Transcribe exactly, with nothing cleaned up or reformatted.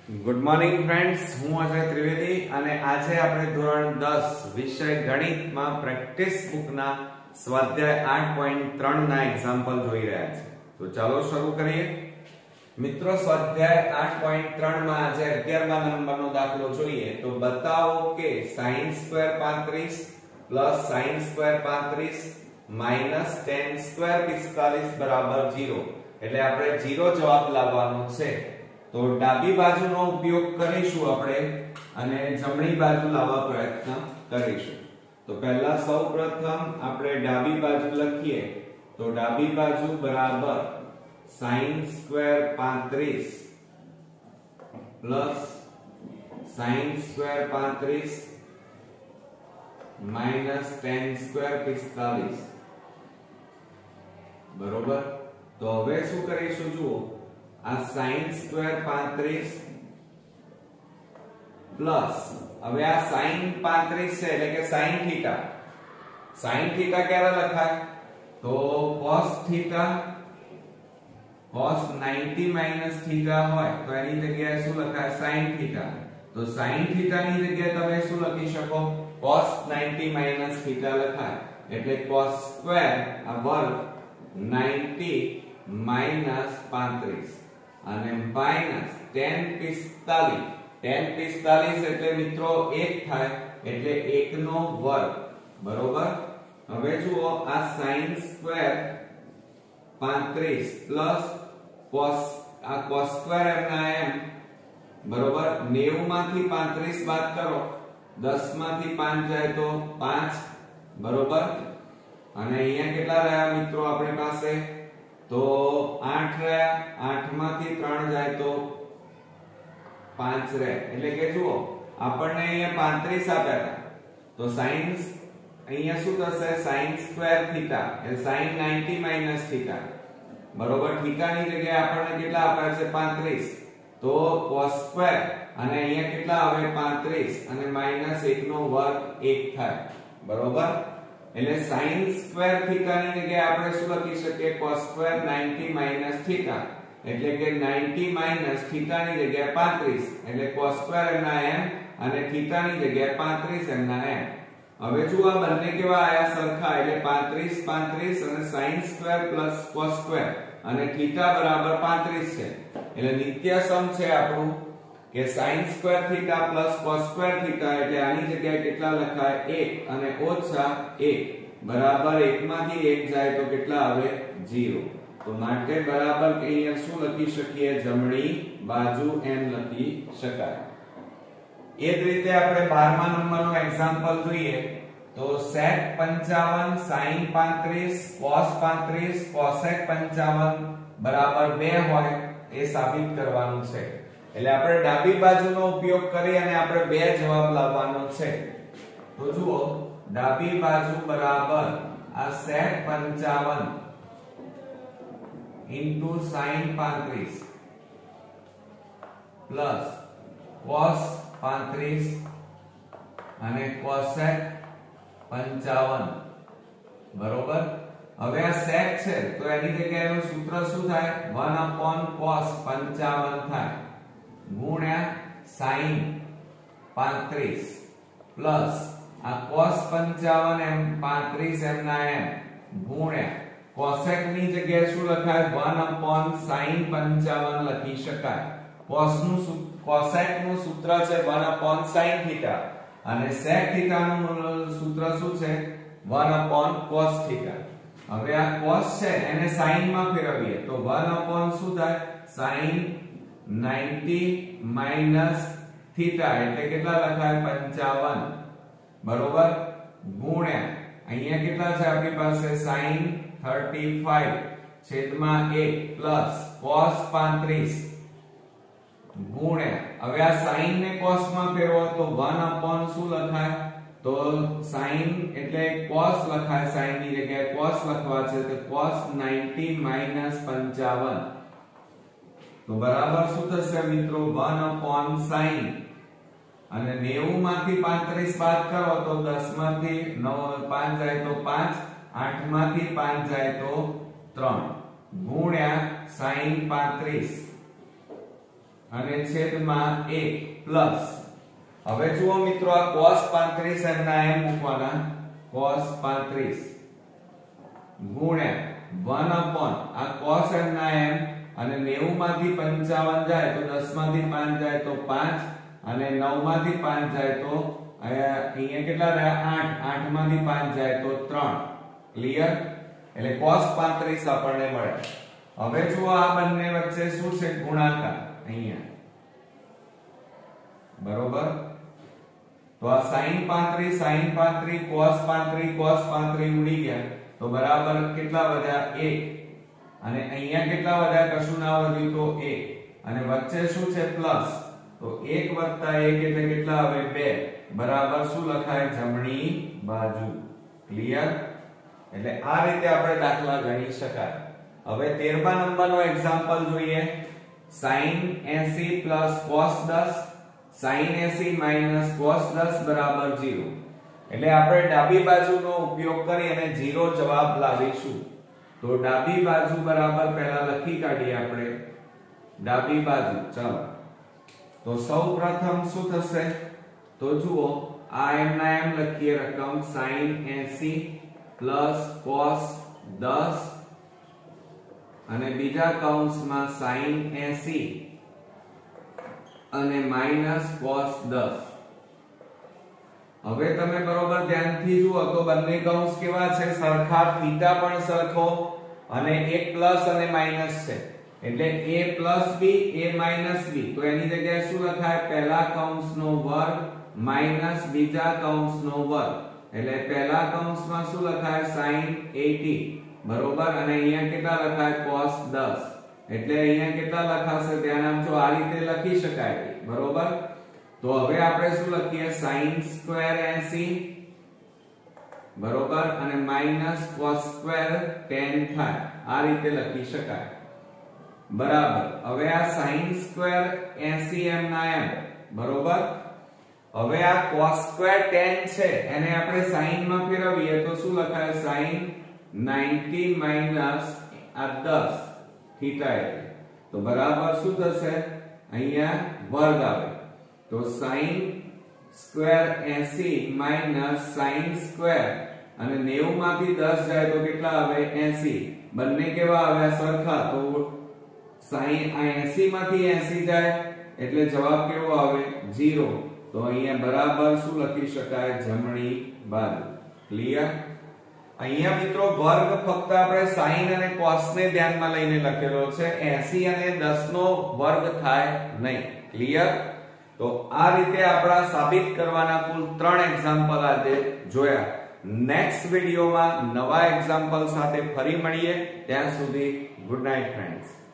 Good morning friends, हूँ अजय त्रिवेदी અને આજે આપણે ધોરણ દસ વિષય ગણિતમાં પ્રેક્ટિસ બુકના સ્વાધ્યાય આઠ પોઈન્ટ ત્રણ ના એક્ઝામ્પલ જોઈ રહ્યા છે। તો ચાલો શરૂ કરીએ। મિત્રો, સ્વાધ્યાય આઠ પોઈન્ટ ત્રણ માં આજે અગિયારમા નંબરનો દાખલો જોઈએ। તો બતાવો કે sin સ્ક્વેર પાંત્રીસ પ્લસ sin સ્ક્વેર પાંત્રીસ માઈનસ tan સ્ક્વેર પિસ્તાલીસ બરાબર ઝીરો। એટલે આપણે ઝીરો જવાબ લાવવાનો છે। तो डाबी बाजुनो उपयोग करीशुं आपणे अने जमणी बाजु लाववा प्रयत्न करीशुं। तो पहला सौप्रथम आपणे डाबी बाजु लखीए। तो डाबी बाजु बराबर sin स्क्वेर पैंतीस प्लस sin स्क्वेर पैंतीस माइनस tan स्क्वेर पिસ્તાલીસ बरोबर। तो हवे शुं करीशुं जुओ, आ sin स्क्वेर पैंतीस प्लस હવે આ sin पैंतीस છે એટલે કે sin थीटा। sin थीटा ક્યારે લખાય? તો cos थीटा cos नब्बे माइनस थीटा હોય તો એની જગ્યાએ શું લખાય? sin theta. તો sin थीटा ની જગ્યાએ તમે શું લખી શકો? cos नब्बे माइनस थीटा લખાય। એટલે cos સ્ક્વેર આ વર્ગ नब्बे माइनस पैंतीस અને માઈનસ tan પિસ્તાલીસ। tan પિસ્તાલીસ એટલે મિત્રો એક થાય એટલે એક નો વર્ગ બરોબર। હવે જુઓ આ sin સ્ક્વેર पैंतीस પ્લસ cos આ cos સ્ક્વેર m ના m બરોબર। નેવું માંથી पैंतीस બાદ કરો, દસ માંથી પાંચ જાય તો પાંચ બરોબર। અને અહીંયા કેટલા રહ્યા મિત્રો આપણી પાસે? तो आठ रहा, आठ मांथी त्रण जाए तो पांच रहे। એટલે કે જુઓ આપણને અહીંયા पैंतीस આપ્યા હતા। તો sin અહીંયા શું થશે? sin સ્ક્વેર થીટા એટલે sin नब्बे માઈનસ થીટા બરોબર। થીટા ની જગ્યાએ આપણને કેટલા આપ્યા છે? पैंतीस। તો cos સ્ક્વેર અને અહીંયા કેટલા આવે? पैंतीस અને માઈનસ એક નો વર્ગ એક થાય બરોબર। એટલે sin સ્ક્વેર થીટા ની જગ્યાએ આપણે શું લખી શકીએ? cos સ્ક્વેર नब्बे માઈનસ થીટા એટલે કે नब्बे માઈનસ થીટા ની જગ્યાએ पैंतीस એટલે cos સ્ક્વેર m ના m અને થીટા ની જગ્યાએ पैंतीस m ના m। હવે જો આ બંને કેવા આયા? સરખા। એટલે पैंतीस पैंतीस અને sin square plus cos square અને થીટા બરાબર पैंतीस છે। એટલે નિત્ય સમ છે આપણું કે sin square theta plus cos square theta એટલે આની જગ્યાએ કેટલા લખાય? એક અને ઓછા એક બરાબર એક માંથી એક જાય તો કેટલા આવે? ઝીરો। તો માટે બરાબર અહીંયા શું લખી શકીએ? જમણી બાજુ m લખી શકાય। એ જ રીતે આપણે બારમા નંબરનો એક્ઝામ્પલ જોઈએ। તો sec પંચાવન sin पैंतीस cos पैंतीस cosec પંચાવન બરાબર બે હોય એ સાબિત કરવાનું છે। એટલે આપણે ડાબી બાજુનો ઉપયોગ કરી અને આપણે બે જવાબ લાવવાનો છે। તો જુઓ ડાબી બાજુ બરાબર આ sec પંચાવન into sin पैंतीस પ્લસ cos पैंतीस અને cosec પંચાવન બરોબર। હવે આ sec છે તો એની જગ્યાએનું સૂત્ર શું થાય? वन upon cos પંચાવન થાય गुण्या sin पैंतीस प्लस आ cos પંચાવન m पैंतीस m ना m गुण्या cosec ની જગ્યાએ શું લખાય? वन upon sin પંચાવન લખી શકાય। cos નું cosec નું સૂત્ર છે वन upon sin थीटा અને sec थीटा નું સૂત્ર શું છે? One upon cos theta. હવે આ cos છે એને sin માં ફેરવીએ તો वन upon શું થાય? sin नब्बे माइनस थीटा એટલે કેટલા લખાય? પંચાવન બરોબર ગુણ્યા અહીંયા કેટલા છે આપણી પાસે? sin पैंतीस છેદમાં એક પ્લસ cos पैंतीस ગુણ્યા હવે આ sin ને cos માં ફેરવો તો वन upon શું લખાય? તો sin એટલે cos લખાય, sin ની જગ્યાએ cos લખવા છે તો cos नब्बे माइनस પંચાવન। तो बराबर શું થશે મિત્રો? वन upon sin અને નેવું માંથી पैंतीस બાદ કરો તો દસ માંથી પાંચ જાય તો પાંચ, આઠ માંથી પાંચ જાય તો ત્રણ ગુણ્યા sin पैंतीस અને છેદમાં એક પ્લસ, હવે જુઓ મિત્રો આ cos પાંત્રીસ એમના એમ મૂકવાના, cos પાંત્રીસ ગુણ્યા one upon આ cos એમના એમ, અને નેવું માંથી પંચાવન જાય તો દસ માંથી પાંચ જાય તો પાંચ, અને નવ માંથી પાંચ જાય તો અહીંયા કેટલા રહ્યા આઠ, આઠ માંથી પાંચ જાય તો ત્રણ. ક્લિયર? એટલે cos પાંત્રીસ આપણને મળે. હવે જુઓ આ બંને વચ્ચે શું છે ગુણાકાર અહીંયા, બરોબર? તો આ sin પાંત્રીસ sin પાંત્રીસ cos પાંત્રીસ cos પાંત્રીસ ઉડી ગયા તો બરાબર કેટલા વધ્યા એક, અને અહીંયા કેટલા વધ્યા કશું ના વધ્યું તો એક, અને વચ્ચે શું છે પ્લસ, તો એક વત્તા એક એટલે કેટલા આવે બે, બરાબર શું લખાય જમણી બાજુ. ક્લિયર? એટલે આ રીતે આપણે દાખલા ગણી શકાય. હવે તેરમા નંબરનો એક્ઝામ્પલ જોઈએ. sin એંસી પ્લસ cos દસ, sin એંસી માઈનસ cos દસ બરાબર ઝીરો. એટલે આપણે ડાબી બાજુનો ઉપયોગ કરી અને ઝીરો જવાબ લાવીશું. તો ડાબી બાજુ બરાબર પહેલા લખી કાઢીએ આપણે ડાબી બાજુ. ચાલો તો સૌપ્રથમ શું થશે, તો જુઓ આ એમના એમ લખીએ રકમ sin એંસી પ્લસ cos દસ અને બીજા કૌંસમાં sin એંસી અને માઈનસ cos દસ. હવે તમે બરોબર ધ્યાનથી જુઓ તો બંને કૌંસ કેવા છે સરખા, થીટા પણ સરખો, અને એક પ્લસ અને માઈનસ છે એટલે a plus b a minus b. તો એની જગ્યાએ શું લખાય, પહેલા કૌંસનો વર્ગ માઈનસ બીજા કૌંસનો વર્ગ, એટલે પહેલા કૌંસમાં શું લખાય sin એંસી બરોબર, અને અહીંયા કેટલા લખાય cos દસ, એટલે અહીંયા કેટલા લખાશે ધ્યાન આપજો, આ રીતે લખી શકાય બરોબર. તો હવે આપણે શું લખીએ sin સ્ક્વેર એંસી બરોબર અને માઈનસ cos સ્ક્વેર tan થાય, આ રીતે લખી શકાય બરાબર. હવે આ sin સ્ક્વેર એંસી એમ ના એમ બરોબર. હવે આ cos સ્ક્વેર tan છે એને આપણે sin માં ફેરવીએ તો શું લખાય sin નવ્વાણું માઈનસ આ દસ થીટા, એટલે તો બરાબર શું થશે અહીંયા વર્ગ આવે. તો sin સ્ક્વેર એંસી માઈનસ sin સ્ક્વેર, અને નેવું માંથી દસ જાય તો કેટલા આવે એંસી, બંને કેવા આવ્યા સરખા, તો sin આ એંસી માંથી એંસી જાય એટલે જવાબ કેવો આવે ઝીરો. તો અહીંયા બરાબર શું લખી શકાય જમણી બાજુ. ક્લિયર? અહીંયા મિત્રો વર્ગ ફક્ત આપણે sin અને cos ને ધ્યાનમાં લઈને લખેલો છે, એંસી અને દસ નો વર્ગ થાય નહીં. ક્લિયર? તો આ રીતે આપણા સાબિત કરવાના કુલ ત્રણ એક્ઝામ્પલ આજે જોયા. નેક્સ્ટ વિડિયોમાં નવા એક્ઝામ્પલ સાથે ફરી મળીએ. ત્યાં સુધી ગુડ નાઇટ ફ્રેન્ડ્સ.